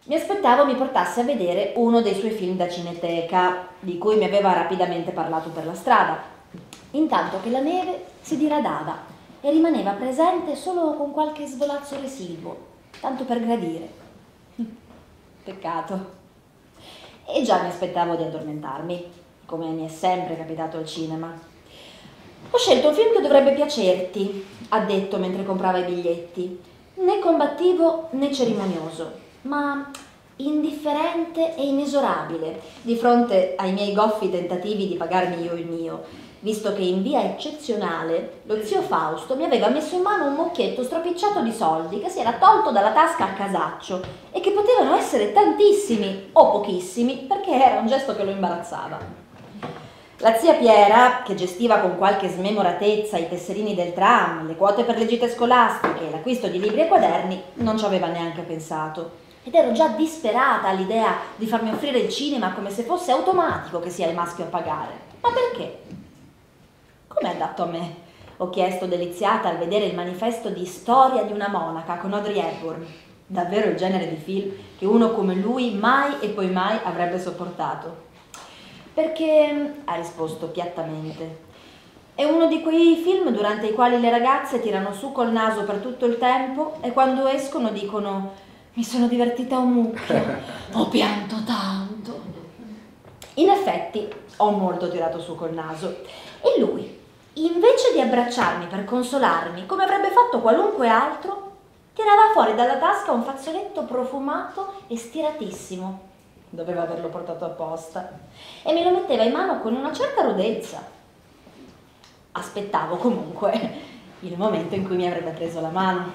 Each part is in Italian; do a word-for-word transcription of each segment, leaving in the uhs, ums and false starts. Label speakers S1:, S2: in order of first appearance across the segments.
S1: Mi aspettavo mi portasse a vedere uno dei suoi film da cineteca, di cui mi aveva rapidamente parlato per la strada, intanto che la neve si diradava e rimaneva presente solo con qualche svolazzo residuo, tanto per gradire. Peccato. E già mi aspettavo di addormentarmi, come mi è sempre capitato al cinema. Ho scelto un film che dovrebbe piacerti, ha detto mentre comprava i biglietti, né combattivo né cerimonioso, ma indifferente e inesorabile di fronte ai miei goffi tentativi di pagarmi io il mio, visto che in via eccezionale lo zio Fausto mi aveva messo in mano un mucchietto stropicciato di soldi che si era tolto dalla tasca a casaccio e che potevano essere tantissimi o pochissimi perché era un gesto che lo imbarazzava. La zia Piera, che gestiva con qualche smemoratezza i tesserini del tram, le quote per le gite scolastiche e l'acquisto di libri e quaderni, non ci aveva neanche pensato. Ed ero già disperata all'idea di farmi offrire il cinema come se fosse automatico che sia il maschio a pagare. Ma perché? Come è adatto a me? Ho chiesto deliziata al vedere il manifesto di Storia di una monaca con Audrey Hepburn. Davvero il genere di film che uno come lui mai e poi mai avrebbe sopportato. Perché, ha risposto piattamente, è uno di quei film durante i quali le ragazze tirano su col naso per tutto il tempo e quando escono dicono mi sono divertita un mucchio, ho pianto tanto. In effetti ho molto tirato su col naso e lui, invece di abbracciarmi per consolarmi come avrebbe fatto qualunque altro, tirava fuori dalla tasca un fazzoletto profumato e stiratissimo. Doveva averlo portato apposta e me lo metteva in mano con una certa rudezza. Aspettavo comunque il momento in cui mi avrebbe preso la mano.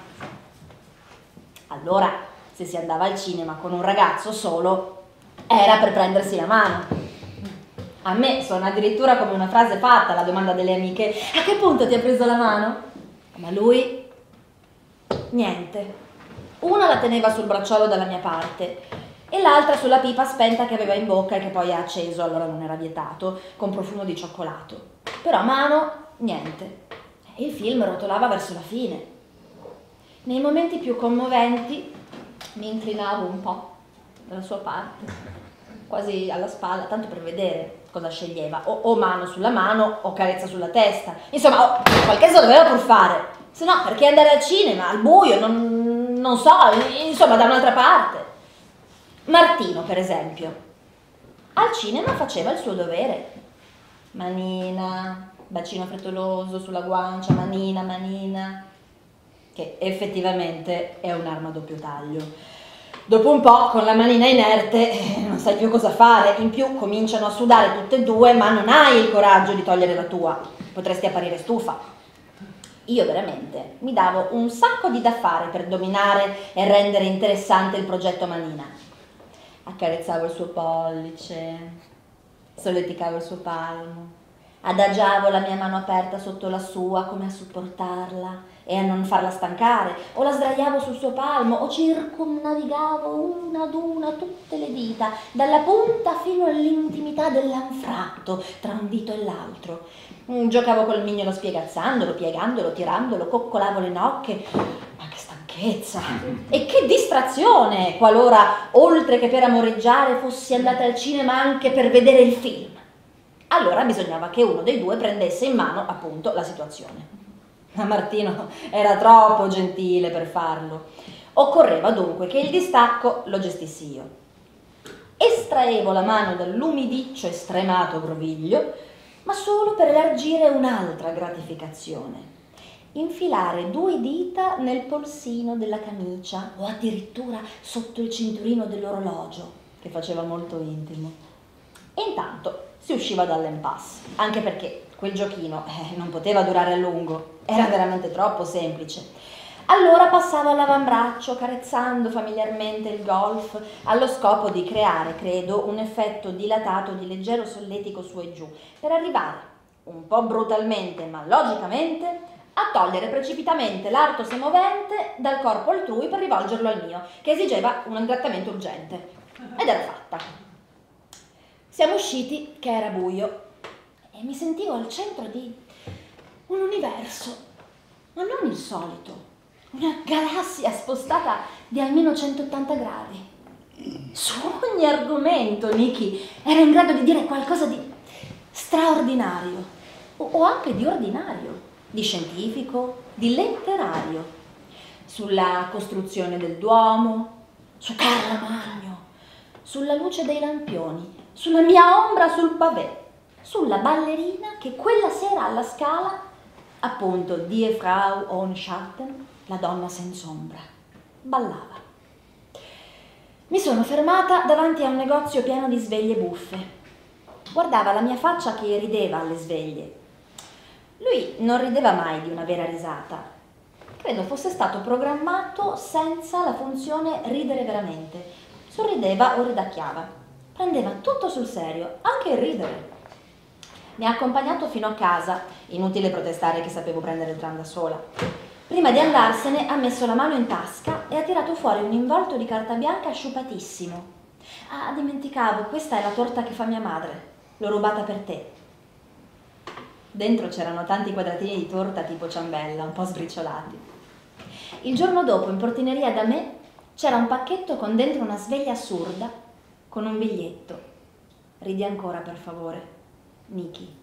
S1: Allora, se si andava al cinema con un ragazzo solo, era per prendersi la mano. A me suona addirittura come una frase fatta la domanda delle amiche: a che punto ti ha preso la mano? Ma lui, niente. Una la teneva sul bracciolo dalla mia parte e l'altra sulla pipa spenta che aveva in bocca e che poi ha acceso, allora non era vietato, con profumo di cioccolato. Però a mano, niente. E il film rotolava verso la fine. Nei momenti più commoventi mi inclinavo un po' dalla sua parte, quasi alla spalla, tanto per vedere cosa sceglieva. O, o mano sulla mano o carezza sulla testa. Insomma, oh, qualcosa doveva pur fare. Se no, perché andare al cinema, al buio, non, non so, insomma, da un'altra parte. Martino, per esempio, al cinema faceva il suo dovere. Manina, bacino frettoloso sulla guancia, manina, manina, che effettivamente è un'arma a doppio taglio. Dopo un po', con la manina inerte, non sai più cosa fare. In più cominciano a sudare tutte e due, ma non hai il coraggio di togliere la tua. Potresti apparire stufa. Io veramente mi davo un sacco di da fare per dominare e rendere interessante il progetto Manina. Accarezzavo il suo pollice, solleticavo il suo palmo, adagiavo la mia mano aperta sotto la sua come a supportarla e a non farla stancare, o la sdraiavo sul suo palmo o circumnavigavo una ad una tutte le dita, dalla punta fino all'intimità dell'anfratto tra un dito e l'altro. Giocavo col mignolo spiegazzandolo, piegandolo, tirandolo, coccolavo le nocche. Ma che stanchezza! E che distrazione, qualora, oltre che per amoreggiare, fossi andata al cinema anche per vedere il film. Allora bisognava che uno dei due prendesse in mano, appunto, la situazione. Ma Martino era troppo gentile per farlo. Occorreva dunque che il distacco lo gestissi io. Estraevo la mano dall'umidiccio e stremato groviglio, ma solo per elargire un'altra gratificazione. Infilare due dita nel polsino della camicia o addirittura sotto il cinturino dell'orologio, che faceva molto intimo. E intanto si usciva dall'impasse, anche perché quel giochino eh, non poteva durare a lungo, era veramente troppo semplice. Allora passavo all'avambraccio, carezzando familiarmente il golf, allo scopo di creare, credo, un effetto dilatato di leggero solletico su e giù, per arrivare, un po' brutalmente ma logicamente, a togliere precipitamente l'arto semovente dal corpo altrui per rivolgerlo al mio, che esigeva un ingrattamento urgente. Ed era fatta. Siamo usciti che era buio e mi sentivo al centro di un universo, ma non il solito. Una galassia spostata di almeno centottanta gradi. Su ogni argomento Nicky era in grado di dire qualcosa di straordinario o, o anche di ordinario, di scientifico, di letterario, sulla costruzione del Duomo, su Carlo Magno, sulla luce dei lampioni, sulla mia ombra sul pavé, sulla ballerina che quella sera alla Scala, appunto, Die Frau ohne Schatten, la donna senza ombra, ballava. Mi sono fermata davanti a un negozio pieno di sveglie buffe. Guardava la mia faccia che rideva alle sveglie. Lui non rideva mai di una vera risata. Credo fosse stato programmato senza la funzione ridere veramente. Sorrideva o ridacchiava. Prendeva tutto sul serio, anche il ridere. Mi ha accompagnato fino a casa. Inutile protestare che sapevo prendere il tram da sola. Prima di andarsene ha messo la mano in tasca e ha tirato fuori un involto di carta bianca sciupatissimo. Ah, dimenticavo, questa è la torta che fa mia madre. L'ho rubata per te. Dentro c'erano tanti quadratini di torta tipo ciambella, un po' sbriciolati. Il giorno dopo, in portineria da me, c'era un pacchetto con dentro una sveglia assurda, con un biglietto. Ridi ancora, per favore, Nicky.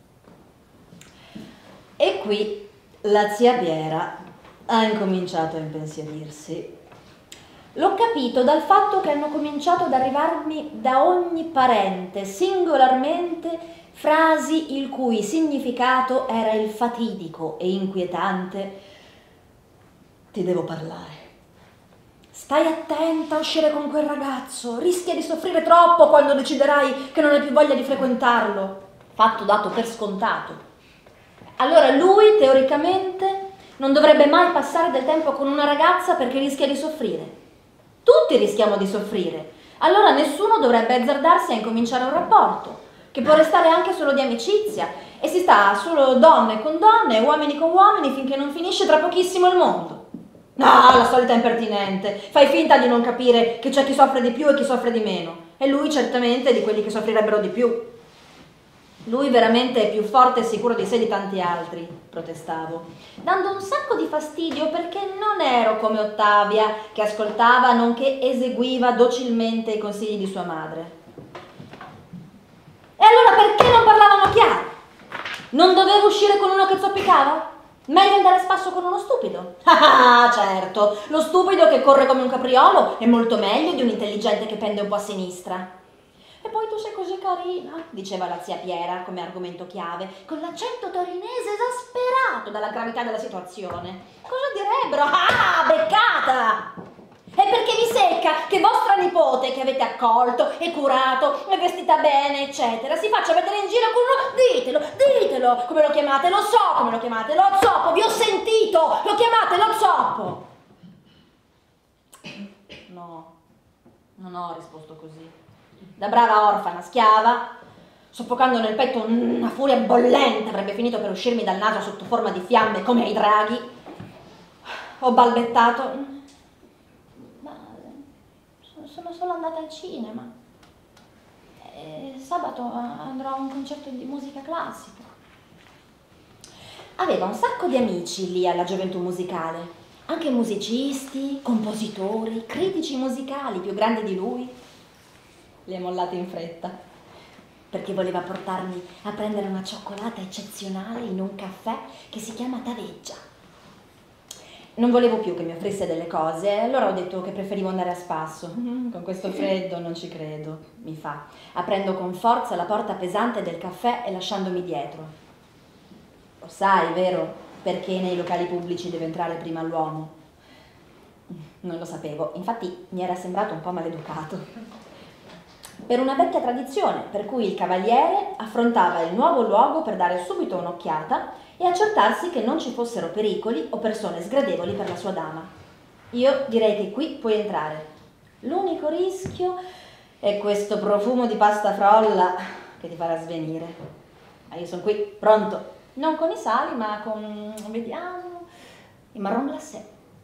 S1: E qui la zia Piera ha incominciato a impensierirsi. L'ho capito dal fatto che hanno cominciato ad arrivarmi da ogni parente, singolarmente, frasi il cui significato era il fatidico e inquietante: ti devo parlare. Stai attenta a uscire con quel ragazzo, rischia di soffrire troppo quando deciderai che non hai più voglia di frequentarlo. Fatto dato per scontato. Allora lui, teoricamente, non dovrebbe mai passare del tempo con una ragazza perché rischia di soffrire. Tutti rischiamo di soffrire. Allora nessuno dovrebbe azzardarsi a incominciare un rapporto, che può restare anche solo di amicizia, e si sta solo donne con donne, uomini con uomini, finché non finisce tra pochissimo il mondo. Ah, la solita impertinente. Fai finta di non capire che c'è chi soffre di più e chi soffre di meno. E lui certamente è di quelli che soffrirebbero di più. Lui veramente è più forte e sicuro di sé di tanti altri, protestavo, dando un sacco di fastidio perché non ero come Ottavia, che ascoltava nonché eseguiva docilmente i consigli di sua madre. E allora perché non parlavano chiaro? Non dovevo uscire con uno che zoppicava? Meglio andare a spasso con uno stupido? Ah, certo, lo stupido che corre come un capriolo è molto meglio di un intelligente che pende un po' a sinistra. E poi tu sei così carina, diceva la zia Piera come argomento chiave, con l'accento torinese esasperato dalla gravità della situazione. Cosa direbbero? Ah, beccata! E perché vi secca che vostra nipote, che avete accolto e curato e vestita bene, eccetera, si faccia vedere in giro con uno? Ditelo, ditelo, come lo chiamate? Lo so come lo chiamate, lo zoppo, vi ho sentito, lo chiamate lo zoppo. No, non ho risposto così. Da brava orfana schiava, soffocando nel petto una furia bollente, avrebbe finito per uscirmi dal naso sotto forma di fiamme come ai draghi, ho balbettato: ma sono solo andata al cinema e sabato andrò a un concerto di musica classica. Aveva un sacco di amici lì alla Gioventù Musicale, anche musicisti, compositori, critici musicali più grandi di lui. Le mollate in fretta, perché voleva portarmi a prendere una cioccolata eccezionale in un caffè che si chiama Taveggia. Non volevo più che mi offrisse delle cose, allora ho detto che preferivo andare a spasso. Con questo freddo non ci credo, mi fa, aprendo con forza la porta pesante del caffè e lasciandomi dietro. Lo sai, vero, perché nei locali pubblici deve entrare prima l'uomo? Non lo sapevo, infatti mi era sembrato un po' maleducato. Per una vecchia tradizione, per cui il cavaliere affrontava il nuovo luogo per dare subito un'occhiata e accertarsi che non ci fossero pericoli o persone sgradevoli per la sua dama. Io direi che qui puoi entrare. L'unico rischio è questo profumo di pasta frolla che ti farà svenire. Ma io sono qui, pronto. Non con i sali, ma con, vediamo, il marron glacé.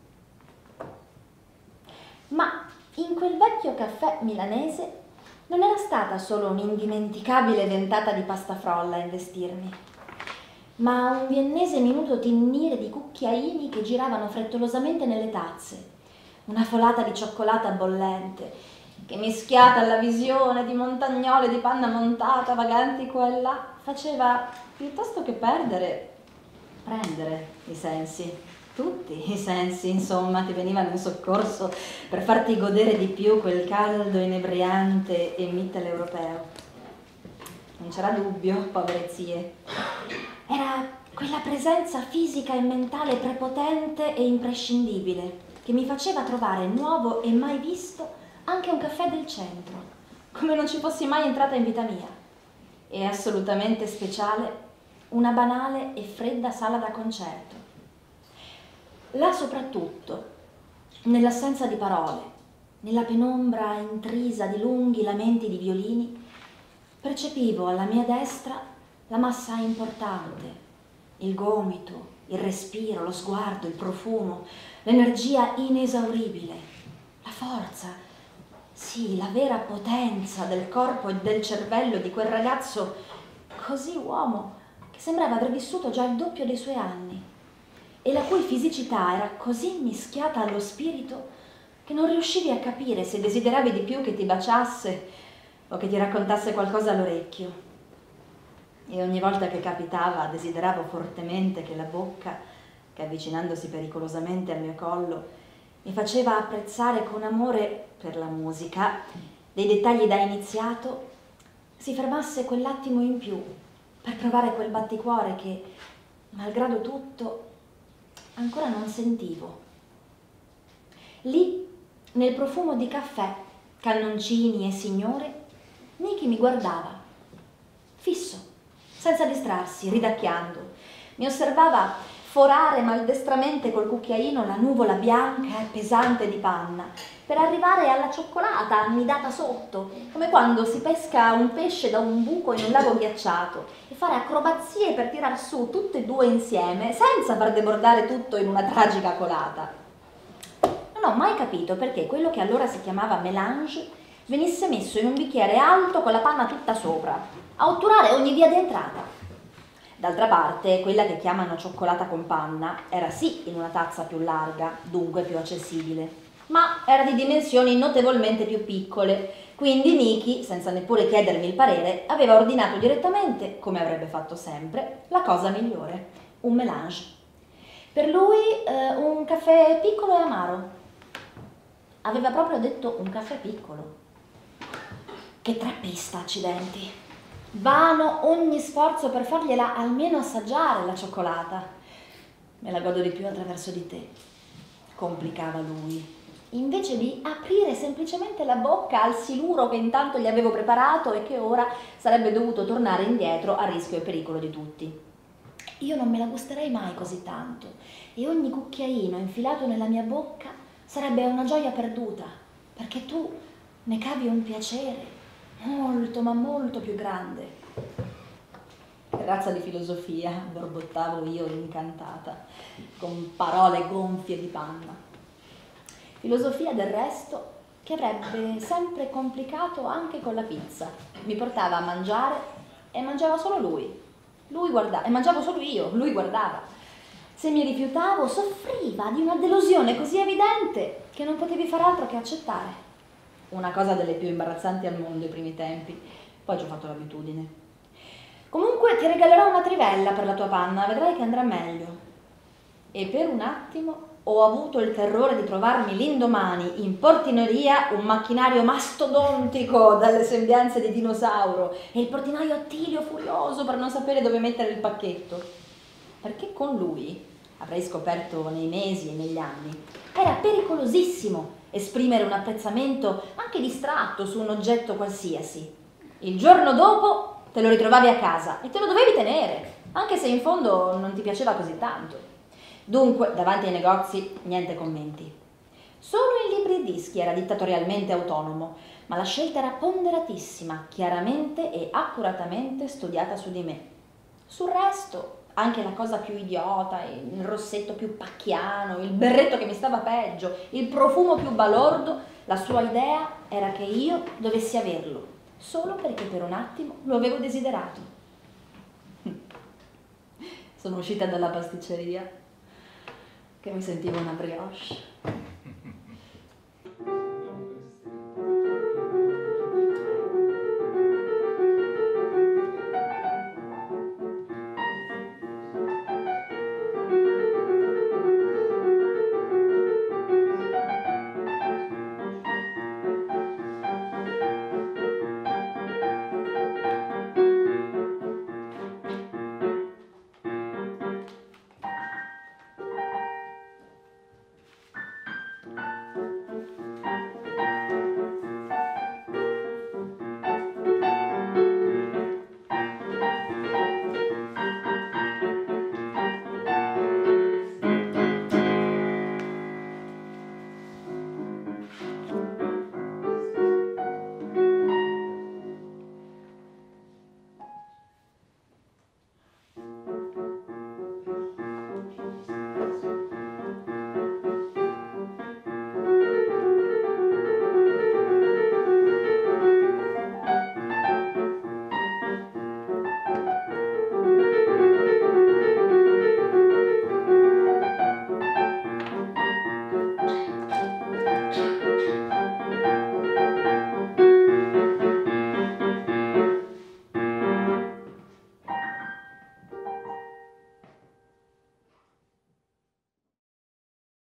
S1: Ma in quel vecchio caffè milanese non era stata solo un'indimenticabile ventata di pasta frolla a investirmi, ma un viennese minuto tinnire di cucchiaini che giravano frettolosamente nelle tazze, una folata di cioccolata bollente che mischiata alla visione di montagnole di panna montata vaganti qua e là, faceva piuttosto che perdere, prendere i sensi. Tutti i sensi, insomma, ti venivano in soccorso per farti godere di più quel caldo inebriante e mitteleuropeo. Non c'era dubbio, povere zie. Era quella presenza fisica e mentale prepotente e imprescindibile che mi faceva trovare nuovo e mai visto anche un caffè del centro, come non ci fossi mai entrata in vita mia. E assolutamente speciale una banale e fredda sala da concerto. Là soprattutto, nell'assenza di parole, nella penombra intrisa di lunghi lamenti di violini, percepivo alla mia destra la massa importante, il gomito, il respiro, lo sguardo, il profumo, l'energia inesauribile, la forza, sì, la vera potenza del corpo e del cervello di quel ragazzo così uomo che sembrava aver vissuto già il doppio dei suoi anni e la cui fisicità era così mischiata allo spirito che non riuscivi a capire se desideravi di più che ti baciasse o che ti raccontasse qualcosa all'orecchio. E ogni volta che capitava desideravo fortemente che la bocca, che avvicinandosi pericolosamente al mio collo, mi faceva apprezzare con amore per la musica dei dettagli da iniziato, si fermasse quell'attimo in più per provare quel batticuore che, malgrado tutto, ancora non sentivo. Lì, nel profumo di caffè, cannoncini e signore, Nicky mi guardava, fisso, senza distrarsi, ridacchiando. Mi osservava forare maldestramente col cucchiaino la nuvola bianca e pesante di panna, per arrivare alla cioccolata annidata sotto, come quando si pesca un pesce da un buco in un lago ghiacciato, e fare acrobazie per tirar su tutte e due insieme, senza far debordare tutto in una tragica colata. Non ho mai capito perché quello che allora si chiamava mélange venisse messo in un bicchiere alto con la panna tutta sopra, a otturare ogni via d'entrata. D'altra parte, quella che chiamano cioccolata con panna era sì in una tazza più larga, dunque più accessibile, ma era di dimensioni notevolmente più piccole, quindi Nicky, senza neppure chiedermi il parere, aveva ordinato direttamente, come avrebbe fatto sempre, la cosa migliore, un mélange. Per lui eh, un caffè piccolo e amaro. Aveva proprio detto un caffè piccolo. Che trappista, accidenti. Vano ogni sforzo per fargliela almeno assaggiare la cioccolata. Me la godo di più attraverso di te, complicava lui, invece di aprire semplicemente la bocca al siluro che intanto gli avevo preparato e che ora sarebbe dovuto tornare indietro a rischio e pericolo di tutti. Io non me la gusterei mai così tanto e ogni cucchiaino infilato nella mia bocca sarebbe una gioia perduta, perché tu ne cavi un piacere molto ma molto più grande. Che razza di filosofia, borbottavo io incantata, con parole gonfie di panna. Filosofia del resto che avrebbe sempre complicato anche con la pizza. Mi portava a mangiare e mangiava solo lui. Lui guardava, e mangiavo solo io, lui guardava. Se mi rifiutavo, soffriva di una delusione così evidente che non potevi far altro che accettare. Una cosa delle più imbarazzanti al mondo ai primi tempi, poi ci ho fatto l'abitudine. Comunque ti regalerò una trivella per la tua panna, vedrai che andrà meglio. E per un attimo ho avuto il terrore di trovarmi l'indomani in portineria un macchinario mastodontico dalle sembianze di dinosauro e il portinaio Attilio furioso per non sapere dove mettere il pacchetto. Perché con lui, avrei scoperto nei mesi e negli anni, era pericolosissimo esprimere un apprezzamento anche distratto su un oggetto qualsiasi. Il giorno dopo te lo ritrovavi a casa e te lo dovevi tenere, anche se in fondo non ti piaceva così tanto. Dunque, davanti ai negozi, niente commenti. Solo in libri e dischi era dittatorialmente autonomo, ma la scelta era ponderatissima, chiaramente e accuratamente studiata su di me. Sul resto, anche la cosa più idiota, il rossetto più pacchiano, il berretto che mi stava peggio, il profumo più balordo, la sua idea era che io dovessi averlo, solo perché per un attimo lo avevo desiderato. Sono uscita dalla pasticceria che mi sentivo una brioche.